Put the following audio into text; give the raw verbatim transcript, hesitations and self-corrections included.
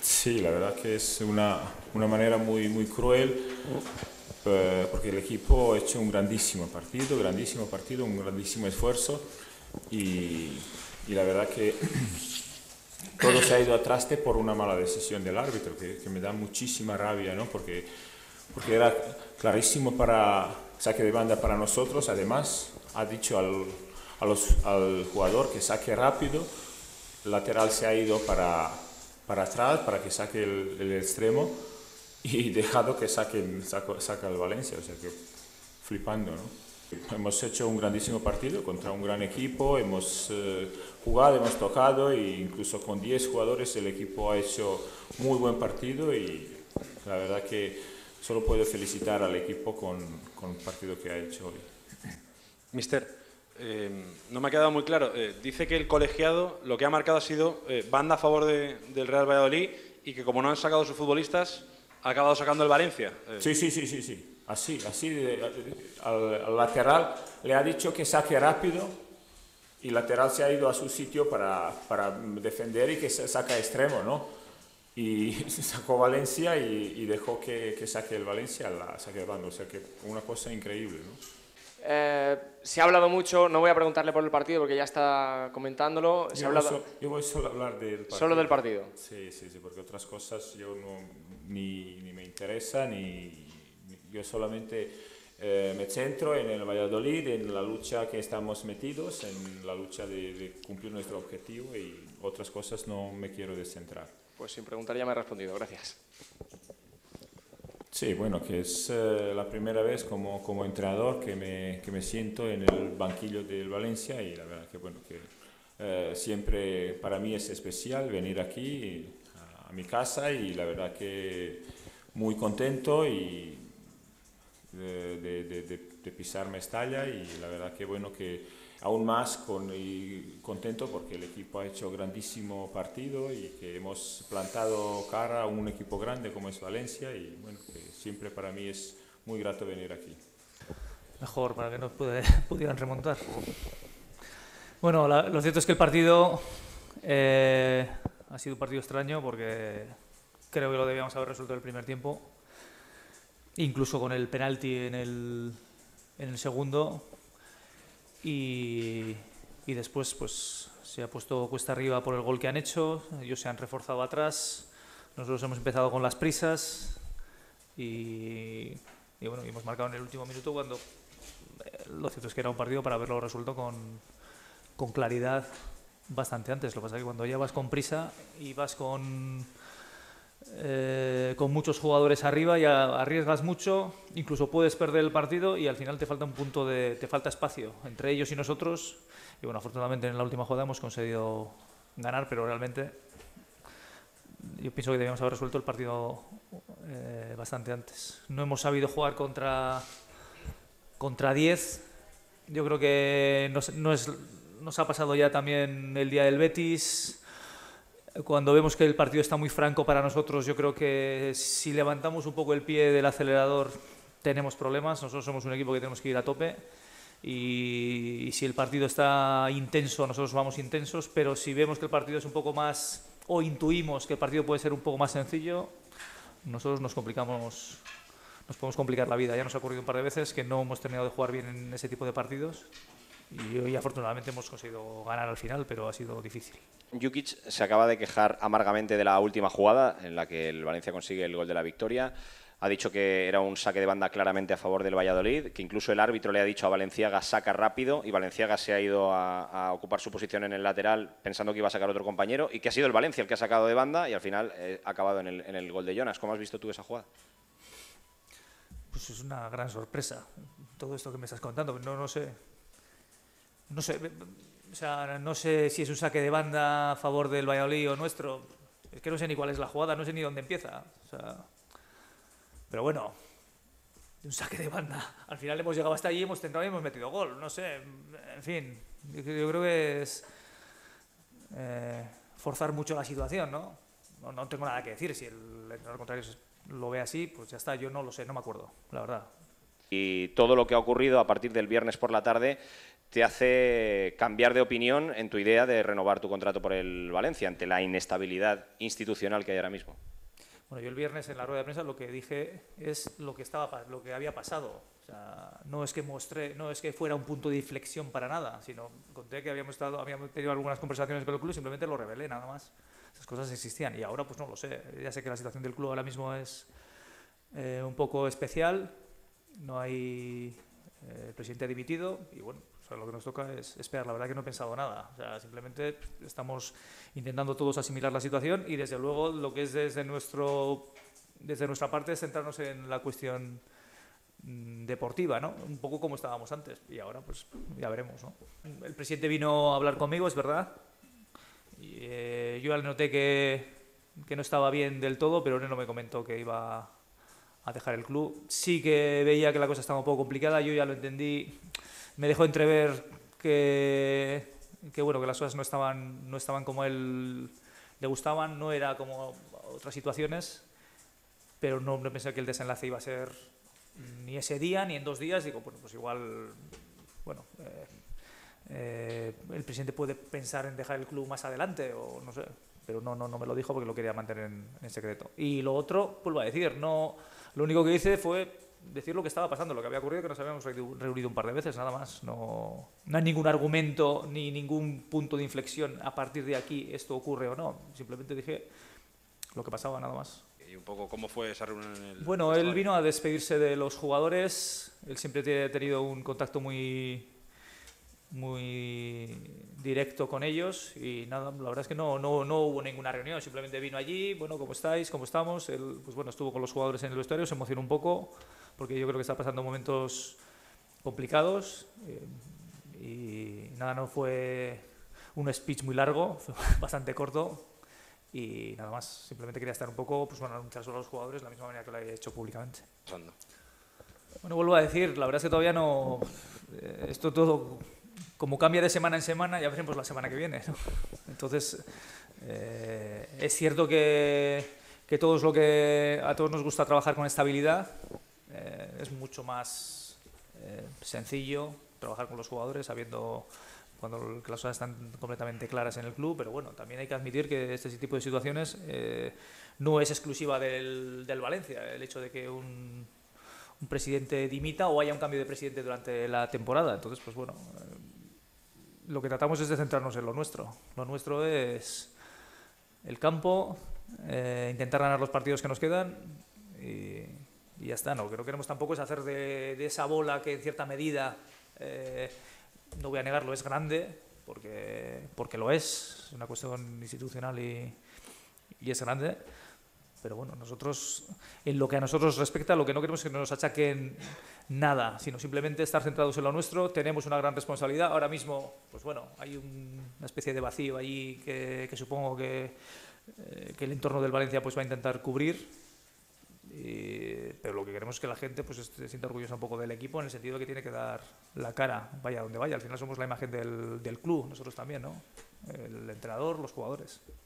Sí, la verdad que es una, una manera muy, muy cruel, eh, porque el equipo ha hecho un grandísimo partido, grandísimo partido, un grandísimo esfuerzo y, y la verdad que todo se ha ido a traste por una mala decisión del árbitro, que, que me da muchísima rabia, ¿no? Porque, porque era clarísimo para saque de banda para nosotros, además ha dicho al, a los, al jugador que saque rápido, el lateral se ha ido para, para atrás para que saque el, el extremo y dejado que saque, saca, saca el Valencia, o sea que flipando, ¿no? Hemos hecho un grandísimo partido contra un gran equipo, hemos eh, jugado, hemos tocado e incluso con diez jugadores el equipo ha hecho muy buen partido y la verdad que solo puedo felicitar al equipo con, con el partido que ha hecho hoy. Mister, eh, no me ha quedado muy claro. Eh, dice que el colegiado lo que ha marcado ha sido eh, banda a favor de, del Real Valladolid y que como no han sacado sus futbolistas, ha acabado sacando el Valencia. Eh. Sí, sí, sí, sí, sí. Así, así, de, al, al lateral le ha dicho que saque rápido y el lateral se ha ido a su sitio para, para defender y que saca extremo, ¿no? Y sacó Valencia y, y dejó que, que saque el Valencia, la saque de banda, o sea que una cosa increíble, ¿no? Eh, se ha hablado mucho, no voy a preguntarle por el partido porque ya está comentándolo. Se yo, ha hablado... so, yo voy solo a hablar del partido. Solo del partido. Sí, sí, sí, porque otras cosas yo no, ni, ni me interesan, ni yo solamente eh, me centro en el Valladolid, en la lucha que estamos metidos, en la lucha de, de cumplir nuestro objetivo y otras cosas no me quiero descentrar. Pues sin preguntar ya me ha respondido, gracias. Sí, bueno, que es eh, la primera vez como, como entrenador que me, que me siento en el banquillo del Valencia y la verdad que, bueno, que eh, siempre para mí es especial venir aquí a, a mi casa y la verdad que muy contento y de, de, de, de pisar Mestalla y la verdad que, bueno, que aún más con, y contento porque el equipo ha hecho grandísimo partido y que hemos plantado cara a un equipo grande como es Valencia y bueno, que siempre para mí es muy grato venir aquí. Mejor, para que nos puede, pudieran remontar. Bueno, la, lo cierto es que el partido eh, ha sido un partido extraño porque creo que lo debíamos haber resuelto en el primer tiempo, incluso con el penalti en el, en el segundo. Y, y después pues se ha puesto cuesta arriba por el gol que han hecho, ellos se han reforzado atrás, nosotros hemos empezado con las prisas y, y bueno, hemos marcado en el último minuto cuando eh, lo cierto es que era un partido para haberlo resuelto con, con claridad bastante antes. Lo que pasa es que cuando ya vas con prisa y vas con... Eh, con muchos jugadores arriba y arriesgas mucho, incluso puedes perder el partido y al final te falta un punto de, te falta espacio entre ellos y nosotros y bueno, afortunadamente en la última jugada hemos conseguido ganar, pero realmente yo pienso que debíamos haber resuelto el partido eh, bastante antes. No hemos sabido jugar contra contra diez. Yo creo que nos, no es, nos ha pasado ya también el día del Betis. Cuando vemos que el partido está muy franco para nosotros, yo creo que si levantamos un poco el pie del acelerador tenemos problemas. Nosotros somos un equipo que tenemos que ir a tope y, y si el partido está intenso, nosotros vamos intensos, pero si vemos que el partido es un poco más, o intuimos que el partido puede ser un poco más sencillo, nosotros nos complicamos, nos podemos complicar la vida. Ya nos ha ocurrido un par de veces que no hemos terminado de jugar bien en ese tipo de partidos. Y hoy afortunadamente hemos conseguido ganar al final, pero ha sido difícil. Jukic se acaba de quejar amargamente de la última jugada en la que el Valencia consigue el gol de la victoria. Ha dicho que era un saque de banda claramente a favor del Valladolid, que incluso el árbitro le ha dicho a Valenciaga saca rápido y Valenciaga se ha ido a, a ocupar su posición en el lateral pensando que iba a sacar otro compañero y que ha sido el Valencia el que ha sacado de banda y al final eh, ha acabado en el, en el gol de Jonas. ¿Cómo has visto tú esa jugada? Pues es una gran sorpresa todo esto que me estás contando. No, no sé... No sé, o sea, no sé si es un saque de banda a favor del Valladolid o nuestro. Es que no sé ni cuál es la jugada, no sé ni dónde empieza. O sea, pero bueno, un saque de banda. Al final hemos llegado hasta allí, hemos tentado y hemos metido gol. No sé, en fin, yo, yo creo que es eh, forzar mucho la situación, ¿no? ¿no? No tengo nada que decir. Si el entrenador contrario lo ve así, pues ya está. Yo no lo sé, no me acuerdo, la verdad. Y todo lo que ha ocurrido a partir del viernes por la tarde te hace cambiar de opinión en tu idea de renovar tu contrato por el Valencia ante la inestabilidad institucional que hay ahora mismo? Bueno, yo el viernes en la rueda de prensa lo que dije es lo que estaba, lo que había pasado. O sea, no es que mostré, no es que fuera un punto de inflexión para nada, sino conté que habíamos estado, habíamos tenido algunas conversaciones con el club y simplemente lo revelé, nada más. Esas cosas existían y ahora pues no lo sé. Ya sé que la situación del club ahora mismo es eh, un poco especial. No hay eh, el presidente ha dimitido y bueno. O sea, lo que nos toca es esperar. La verdad que no he pensado nada. O sea, simplemente estamos intentando todos asimilar la situación y desde luego lo que es desde, nuestro, desde nuestra parte es centrarnos en la cuestión mmm, deportiva, ¿no? Un poco como estábamos antes y ahora pues ya veremos, ¿no? El presidente vino a hablar conmigo, es verdad. Y, eh, yo ya le noté que, que no estaba bien del todo, pero él no me comentó que iba a dejar el club. Sí que veía que la cosa estaba un poco complicada, yo ya lo entendí. Me dejó entrever que, que, bueno, que las cosas no estaban, no estaban como a él le gustaban, no era como otras situaciones, pero no, no pensé que el desenlace iba a ser ni ese día ni en dos días. Digo, bueno, pues igual, bueno, eh, eh, el presidente puede pensar en dejar el club más adelante o no sé, pero no, no, no me lo dijo porque lo quería mantener en, en secreto. Y lo otro, vuelvo a decir, no, lo único que hice fue decir lo que estaba pasando, lo que había ocurrido, que nos habíamos reunido un par de veces, nada más. No, no hay ningún argumento ni ningún punto de inflexión a partir de aquí esto ocurre o no. Simplemente dije lo que pasaba, nada más. ¿Y un poco cómo fue esa reunión en el Bueno, él vino a despedirse de los jugadores. Él siempre ha tenido un contacto muy muy directo con ellos y nada, la verdad es que no, no, no hubo ninguna reunión, simplemente vino allí, bueno, ¿cómo estáis? ¿Cómo estamos? Él, pues bueno, estuvo con los jugadores en el vestuario, se emocionó un poco porque yo creo que está pasando momentos complicados eh, y nada, no fue un speech muy largo, fue bastante corto y nada más, simplemente quería estar un poco, pues bueno, anunciar solo a los jugadores de la misma manera que lo he hecho públicamente. pasando? Bueno, vuelvo a decir, la verdad es que todavía no, eh, esto todo, como cambia de semana en semana, ya veremos la semana que viene, ¿no? Entonces, eh, es cierto que, que, todos lo que a todos nos gusta trabajar con estabilidad. Eh, es mucho más eh, sencillo trabajar con los jugadores sabiendo cuando las cosas están completamente claras en el club, pero bueno, también hay que admitir que este tipo de situaciones eh, no es exclusiva del, del Valencia. El hecho de que un, un presidente dimita o haya un cambio de presidente durante la temporada. Entonces, pues bueno, eh, lo que tratamos es de centrarnos en lo nuestro. Lo nuestro es el campo, eh, intentar ganar los partidos que nos quedan y, y ya está. No, lo que no queremos tampoco es hacer de, de esa bola que en cierta medida, eh, no voy a negarlo, es grande, porque, porque lo es, es una cuestión institucional y, y es grande. Pero bueno, nosotros, en lo que a nosotros respecta, lo que no queremos es que nos achaquen nada, sino simplemente estar centrados en lo nuestro. Tenemos una gran responsabilidad. Ahora mismo, pues bueno, hay un, una especie de vacío allí que, que supongo que, eh, que el entorno del Valencia pues va a intentar cubrir. Y, pero lo que queremos es que la gente pues se sienta orgullosa un poco del equipo, en el sentido de que tiene que dar la cara, vaya donde vaya. Al final somos la imagen del, del club, nosotros también, ¿no? El entrenador, los jugadores.